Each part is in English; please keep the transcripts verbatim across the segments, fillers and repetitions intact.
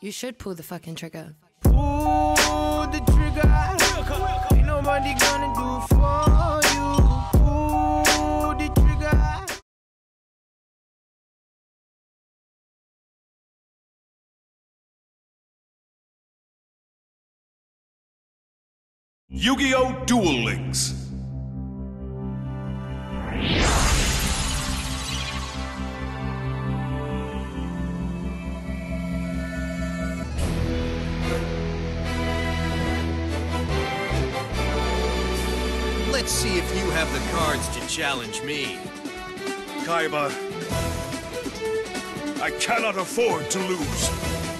You should pull the fucking trigger. Pull the trigger. Ain't nobody gonna do for you. Pull the trigger. Yu-Gi-Oh! Duel Links. Let's see if you have the cards to challenge me. Kaiba, I cannot afford to lose.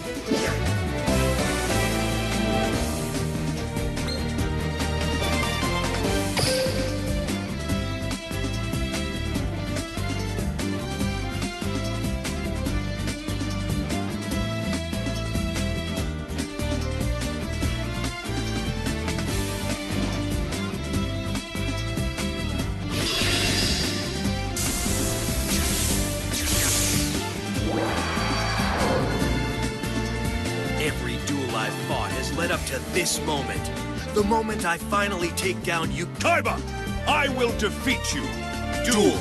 Every duel I've fought has led up to this moment. The moment I finally take down you. Kaiba, I will defeat you. Duel.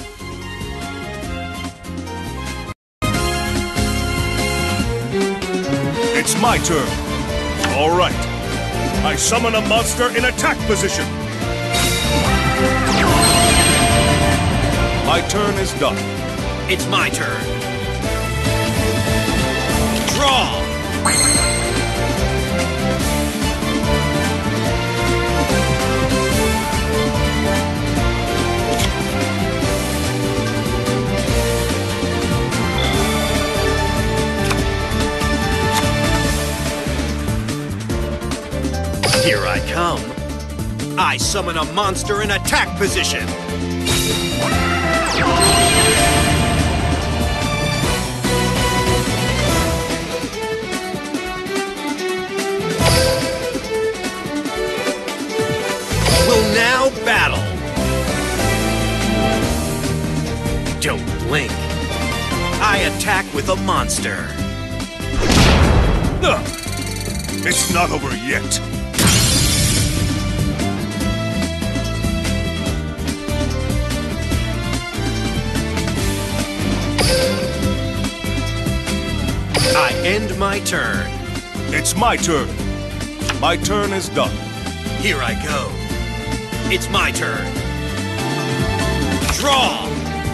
It's my turn. All right. I summon a monster in attack position. My turn is done. It's my turn. Draw! Here I come. I summon a monster in attack position. We'll now battle. Don't blink. I attack with a monster. Ugh. It's not over yet. I end my turn. It's my turn. My turn is done. Here I go. It's my turn. Draw!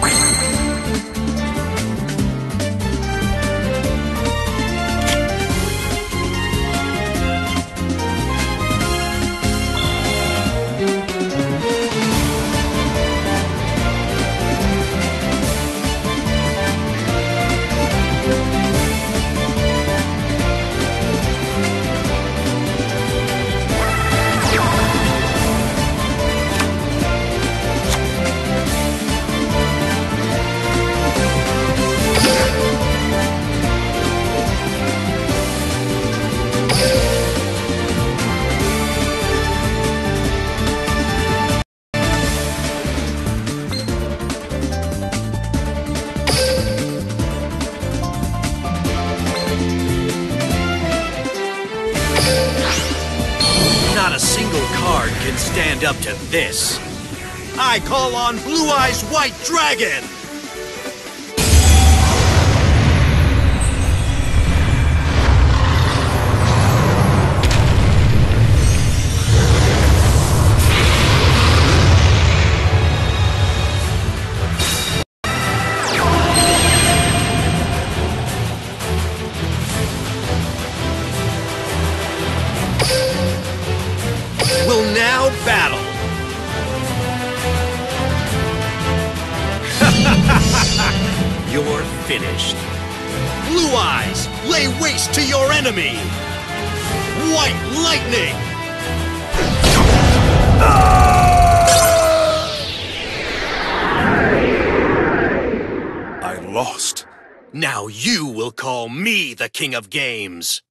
Not a single card can stand up to this. I call on Blue Eyes White Dragon! Will now battle. You're finished. Blue Eyes, lay waste to your enemy. White Lightning. I lost. Now you will call me the King of Games.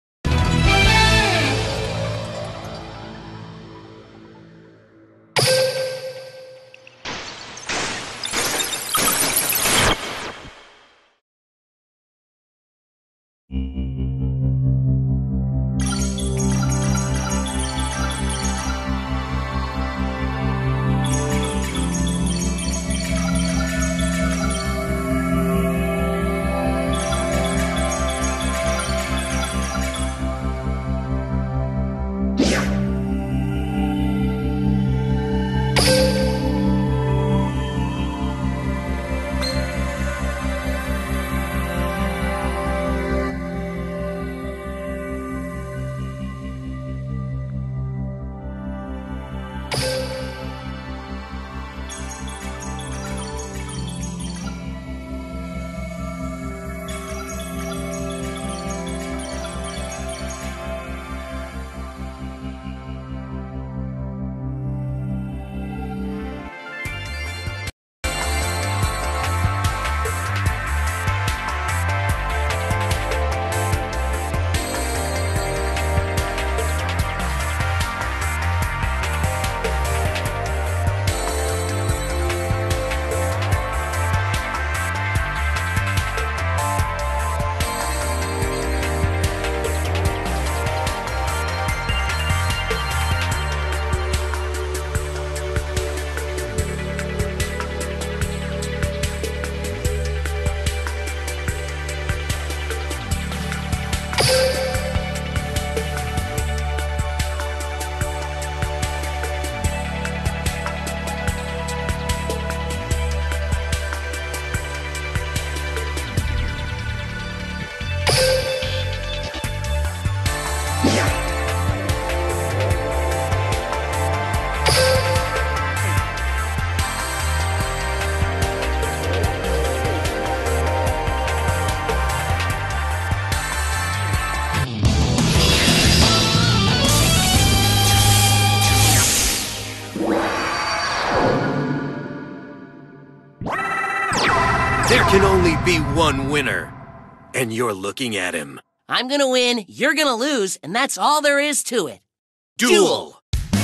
There can only be one winner, and you're looking at him. I'm gonna win, you're gonna lose, and that's all there is to it. Duel!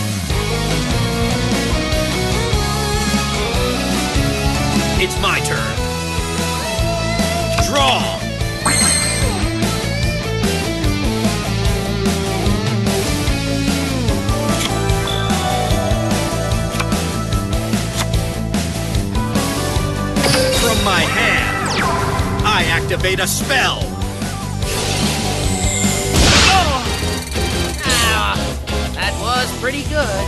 It's my turn. Draw! From my hand, I activate a spell. Oh! Ah, that was pretty good.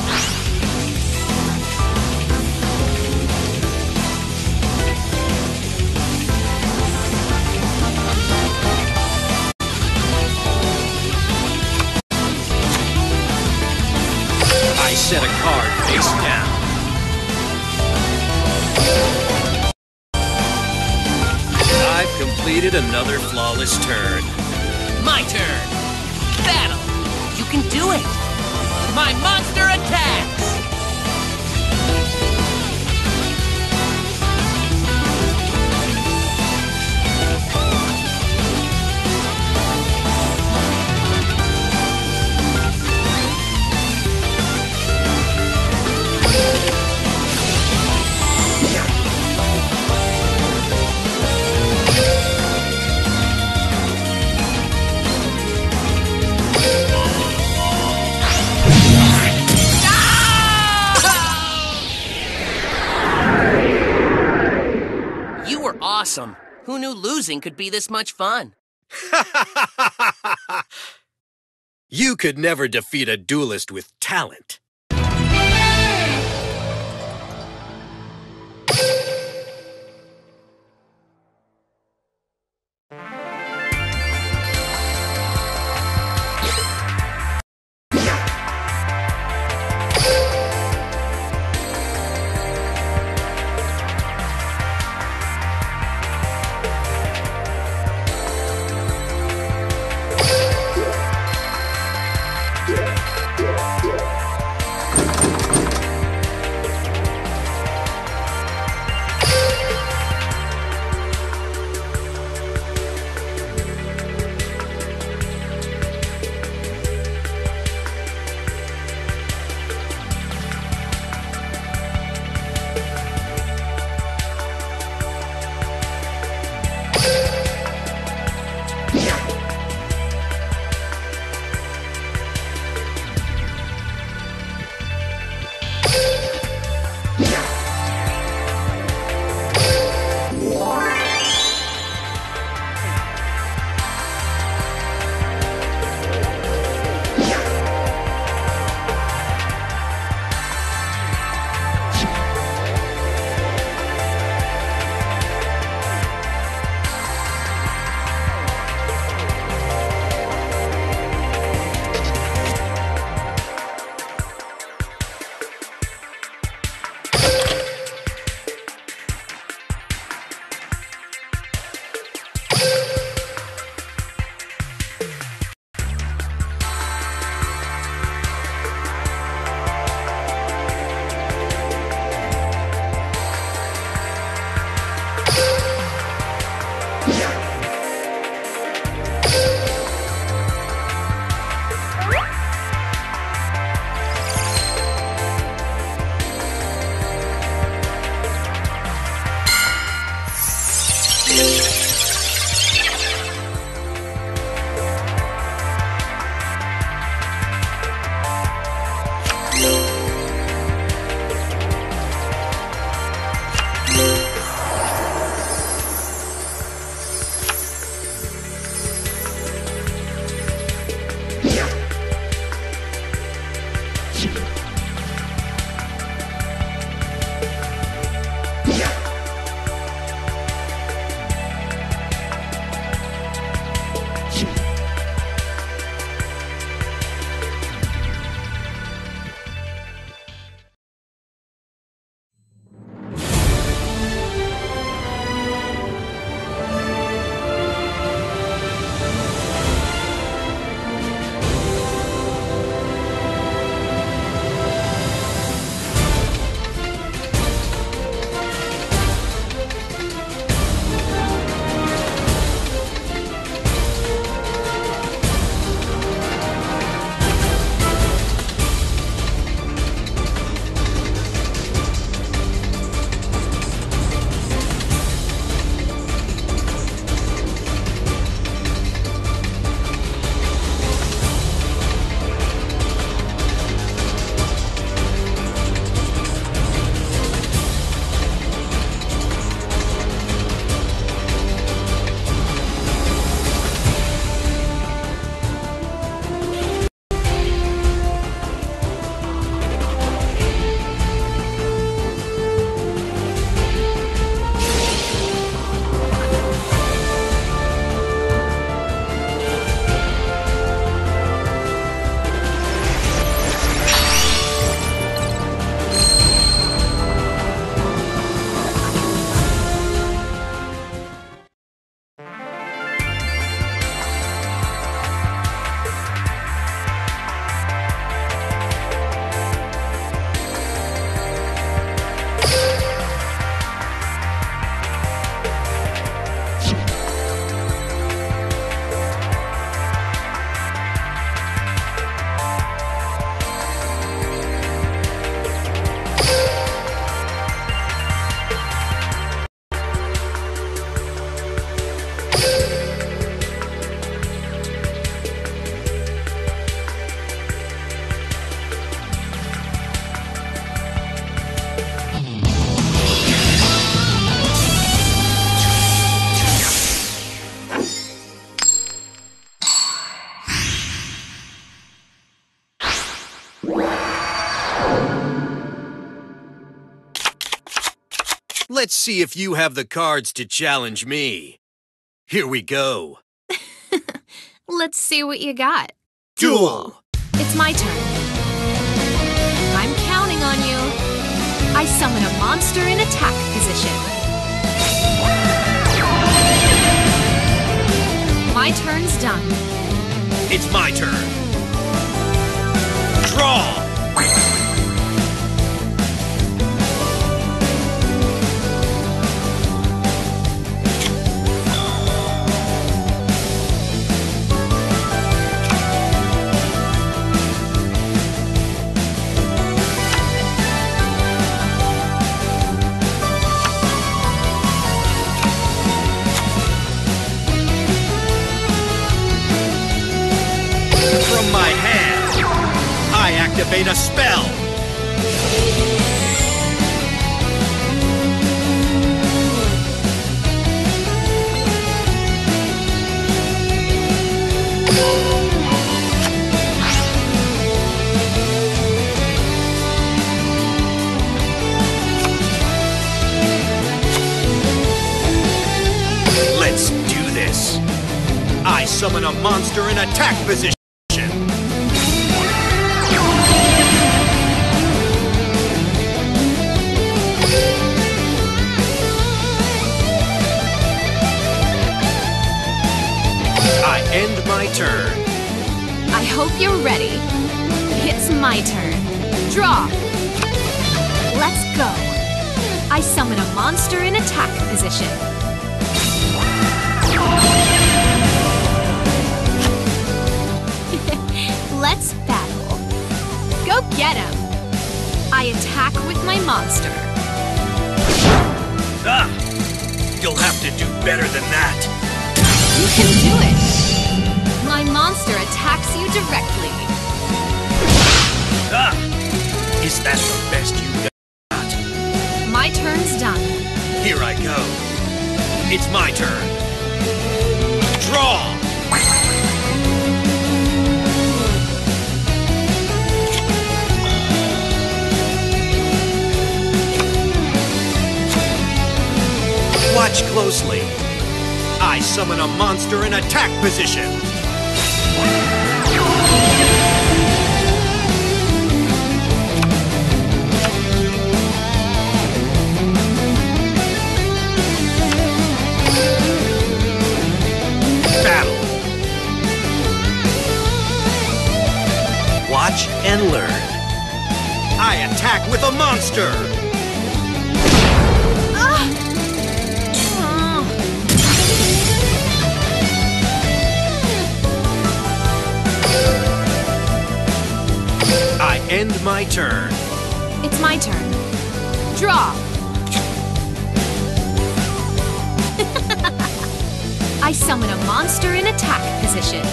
I set a card face down. I've completed another flawless turn. My turn. Battle. You can do it. My monster attacks. Awesome. Who knew losing could be this much fun? You could never defeat a duelist with talent. Let's see if you have the cards to challenge me. Here we go. Let's see what you got. Duel! It's my turn. I'm counting on you. I summon a monster in attack position. My turn's done. It's my turn. Draw! From my hand, I activate a spell. Let's do this. I summon a monster in attack position. I end my turn. I hope you're ready. It's my turn. Draw. Let's go. I summon a monster in attack position. Let's battle. Go get him. I attack with my monster. Ah! You'll have to do better than that. You can do it! My monster attacks you directly. Ah! Is that the best you got? My turn's done. Here I go. It's my turn. Draw! Watch closely. I summon a monster in attack position. Battle. Watch and learn. I attack with a monster. I end my turn. It's my turn. Draw. I summon a monster in attack position.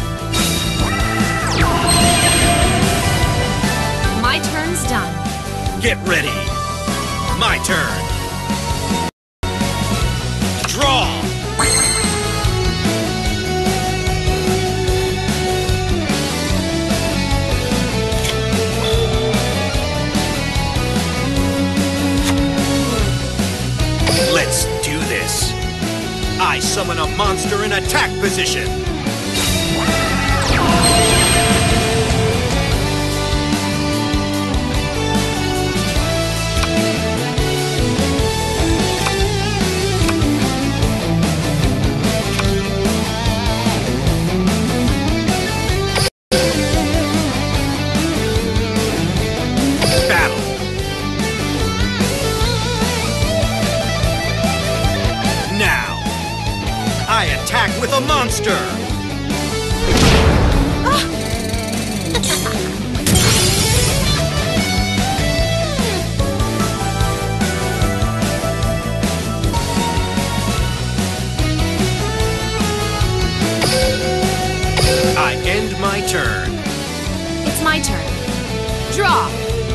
My turn's done. Get ready. My turn. Draw. Let's do this. I summon a monster in attack position. Battle. Now, I attack with a monster. I end my turn. It's my turn. Draw.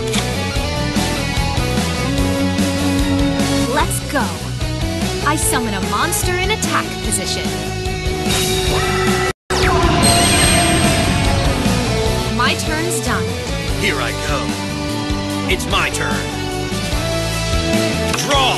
Let's go. I summon a monster in attack position. My turn's done. Here I go. It's my turn. Draw!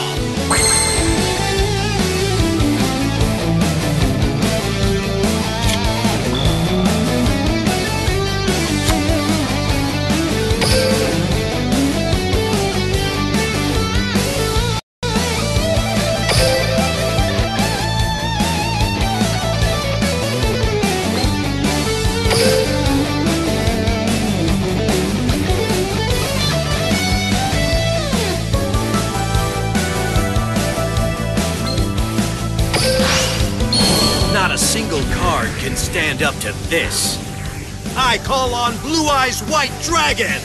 Not a single card can stand up to this. I call on Blue Eyes White Dragon!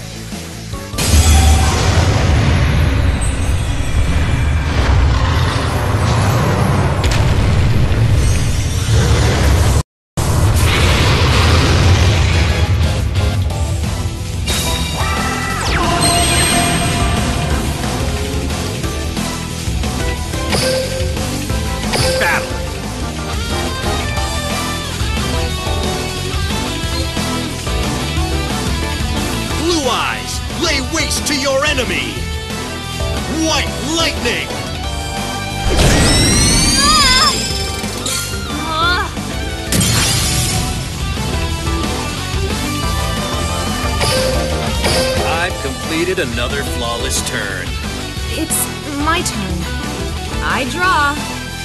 Battle! Blue Eyes, lay waste to your enemy! White Lightning! Ah! I've completed another flawless turn. It's my turn. I draw.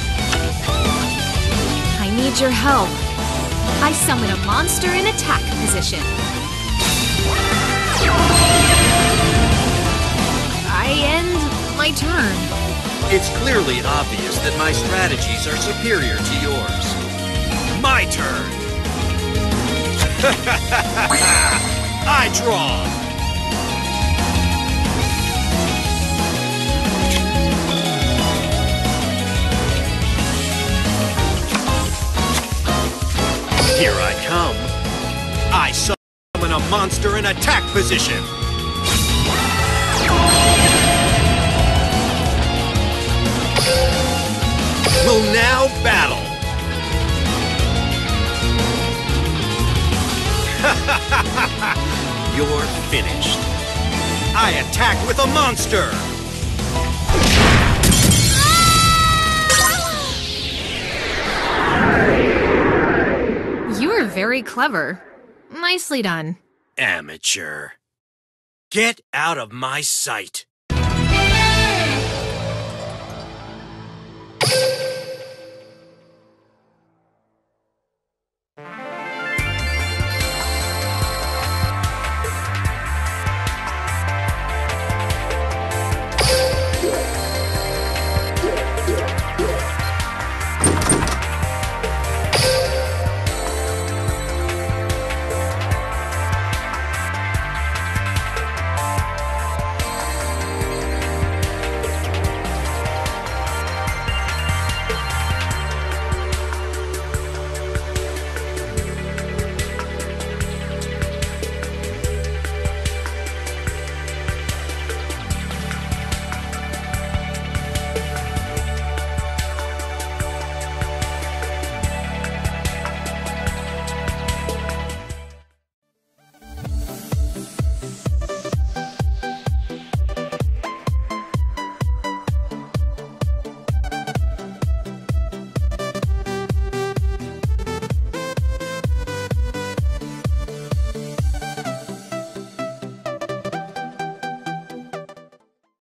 I need your help. I summon a monster in attack position. I end my turn. It's clearly obvious that my strategies are superior to yours. My turn! I draw! Here I come. I summon a monster in attack position. Will now battle. You're finished. I attack with a monster. You were very clever. Nicely done. Amateur. Get out of my sight.